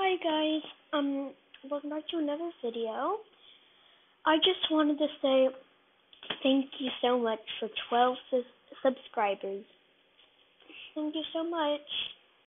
Hi guys, welcome back to another video. I just wanted to say thank you so much for 12 subscribers. Thank you so much.